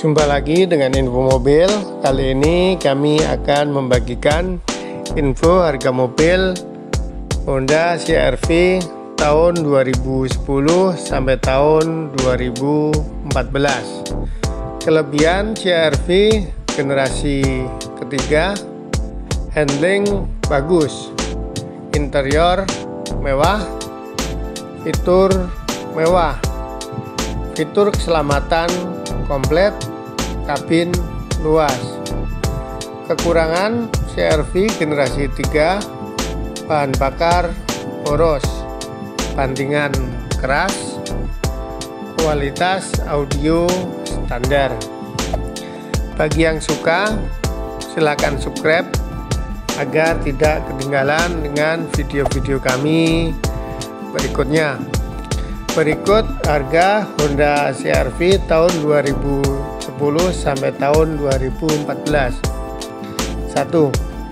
Jumpa lagi dengan info mobil. Kali ini kami akan membagikan info harga mobil Honda CR-V tahun 2010 sampai tahun 2014. Kelebihan CR-V generasi ketiga: handling bagus, interior mewah, fitur mewah, fitur keselamatan komplit, kabin luas. Kekurangan CR-V generasi 3: bahan bakar boros, bantingan keras, kualitas audio standar. Bagi yang suka, silakan subscribe agar tidak ketinggalan dengan video-video kami berikutnya. Berikut harga Honda CR-V tahun 2010 sampai tahun 2014. 1.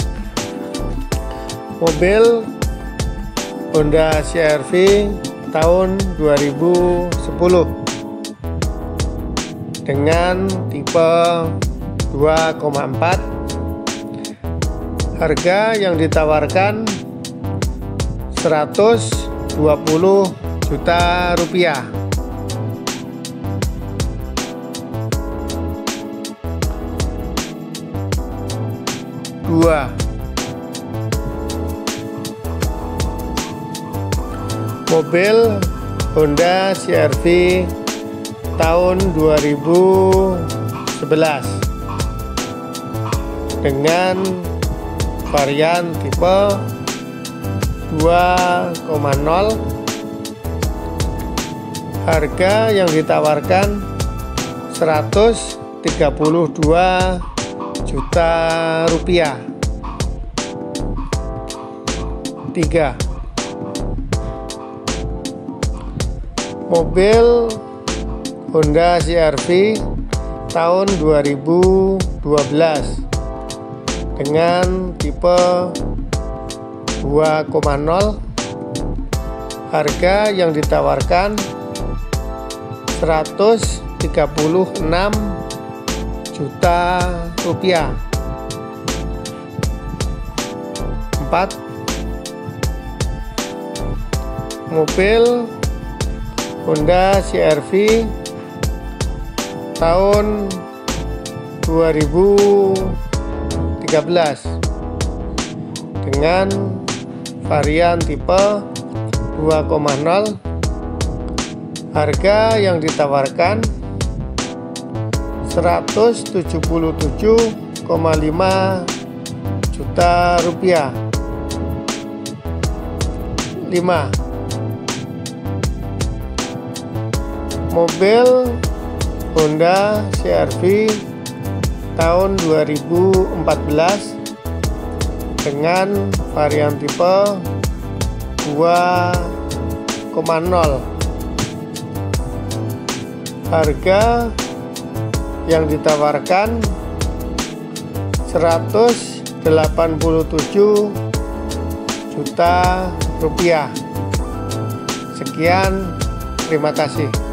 Mobil Honda CR-V tahun 2010 dengan tipe 2,4. Harga yang ditawarkan 120 juta rupiah. Dua. Mobil Honda CR-V tahun 2011 dengan varian tipe 2,0. Harga yang ditawarkan 132 juta rupiah. 3. Mobil Honda CR-V tahun 2012 dengan tipe 2,0. Harga yang ditawarkan 136 juta rupiah. 4. Mobil Honda CR-V tahun 2013 dengan varian tipe 2,0. Harga yang ditawarkan 177,5 juta rupiah. 5. Mobil Honda CR-V tahun 2014 dengan varian tipe 2,0. Harga yang ditawarkan 187 juta rupiah. Sekian, terima kasih.